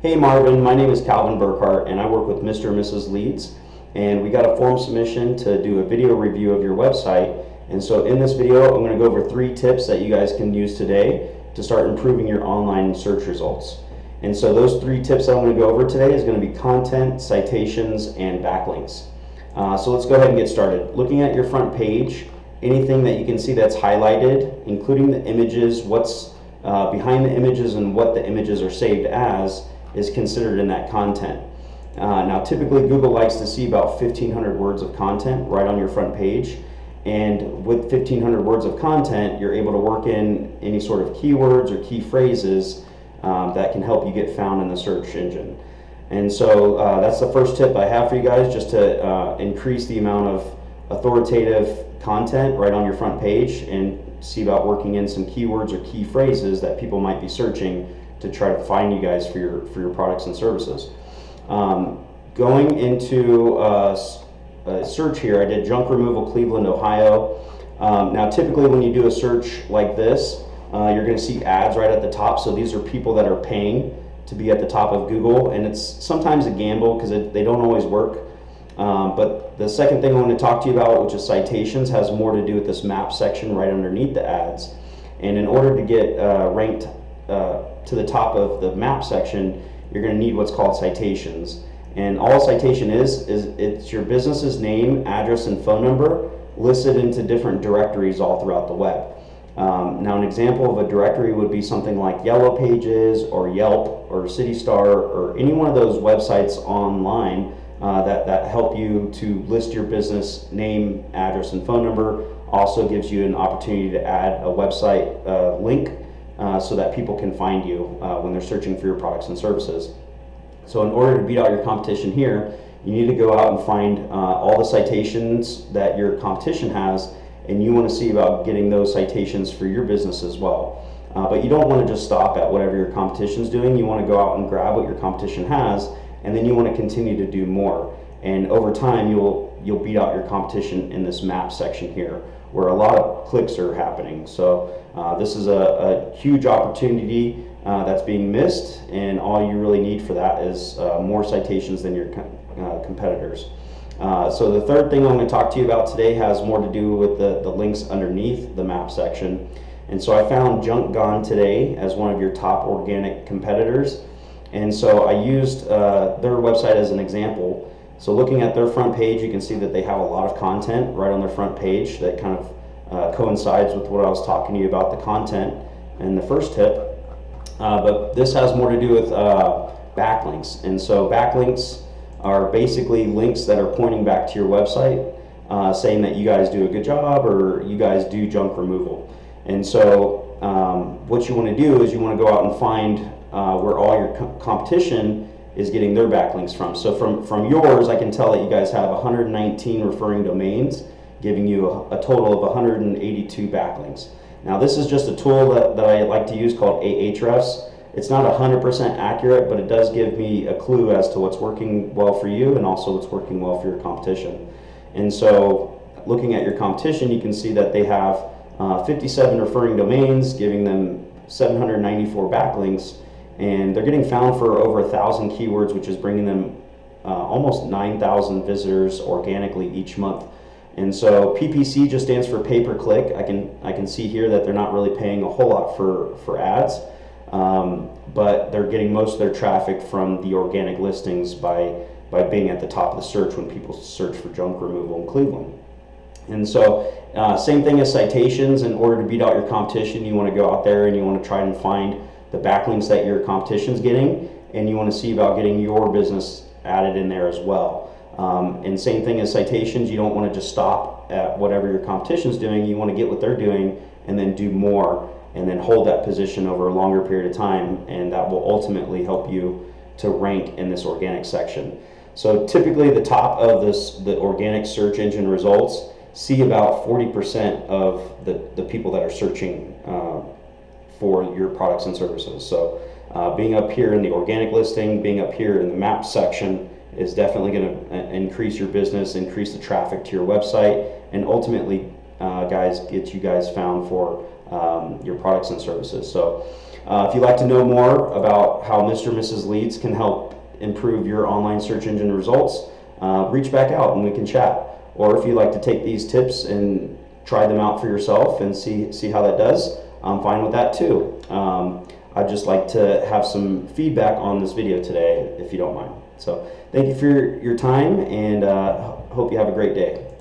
Hey Marvin, my name is Calvin Burkhart and I work with Mr. and Mrs. Leads, and we got a form submission to do a video review of your website. And so in this video I'm going to go over 3 tips that you guys can use today to start improving your online search results. And so those 3 tips I'm going to go over today is going to be content, citations, and backlinks. So let's go ahead and get started. Looking at your front page, anything that you can see that's highlighted, including the images, what's behind the images and what the images are saved as, is considered in that content. Now typically Google likes to see about 1,500 words of content right on your front page, and with 1,500 words of content you're able to work in any sort of keywords or key phrases that can help you get found in the search engine. And so that's the first tip I have for you guys, just to increase the amount of authoritative content right on your front page and see about working in some keywords or key phrases that people might be searching to try to find you guys for your products and services. Going into a search here, I did junk removal Cleveland, Ohio. Now typically when you do a search like this, you're going to see ads right at the top. So these are people that are paying to be at the top of Google, and it's sometimes a gamble because they don't always work. But the second thing I want to talk to you about, which is citations, has more to do with this map section right underneath the ads. And in order to get ranked to the top of the map section, you're going to need what's called citations. And all a citation is it's your business's name, address, and phone number listed into different directories all throughout the web. Now an example of a directory would be something like Yellow Pages or Yelp or CityStar or any one of those websites online that help you to list your business name, address, and phone number. Also gives you an opportunity to add a website link so that people can find you when they're searching for your products and services. So in order to beat out your competition here, you need to go out and find all the citations that your competition has, and you want to see about getting those citations for your business as well. But you don't want to just stop at whatever your competition is doing. You want to go out and grab what your competition has, and then you want to continue to do more. And over time, you'll beat out your competition in this map section here, where a lot of clicks are happening. So this is a huge opportunity that's being missed, and all you really need for that is more citations than your competitors. So the third thing I'm going to talk to you about today has more to do with the links underneath the map section. And so I found Junk Gone Today as one of your top organic competitors. And so I used their website as an example. So looking at their front page, you can see that they have a lot of content right on their front page that kind of coincides with what I was talking to you about, the content and the first tip. But this has more to do with backlinks. And so backlinks are basically links that are pointing back to your website, saying that you guys do a good job or you guys do junk removal. And so what you want to do is you want to go out and find where all your competition is getting their backlinks from. So from yours, I can tell that you guys have 119 referring domains, giving you a total of 182 backlinks. Now this is just a tool that I like to use called Ahrefs. It's not 100% accurate, but it does give me a clue as to what's working well for you and also what's working well for your competition. And so looking at your competition, you can see that they have 57 referring domains, giving them 794 backlinks, and they're getting found for over 1,000 keywords, which is bringing them almost 9,000 visitors organically each month. And so PPC just stands for pay per click. I can see here that they're not really paying a whole lot for ads, but they're getting most of their traffic from the organic listings by being at the top of the search when people search for junk removal in Cleveland. And so same thing as citations. In order to beat out your competition, you want to go out there and you want to try and find the backlinks that your competition's getting, and you want to see about getting your business added in there as well. And same thing as citations, you don't want to just stop at whatever your competition's doing. You want to get what they're doing and then do more, and then hold that position over a longer period of time, and that will ultimately help you to rank in this organic section. So typically the top of the organic search engine results see about 40% of the people that are searching for your products and services. So being up here in the organic listing, being up here in the map section is definitely going to increase your business, increase the traffic to your website, and ultimately guys, get you guys found for your products and services. So If you'd like to know more about how Mr. and Mrs. Leads can help improve your online search engine results, reach back out and we can chat. Or if you'd like to take these tips and try them out for yourself and see how that does, I'm fine with that too. I'd just like to have some feedback on this video today, if you don't mind. So thank you for your time, and hope you have a great day.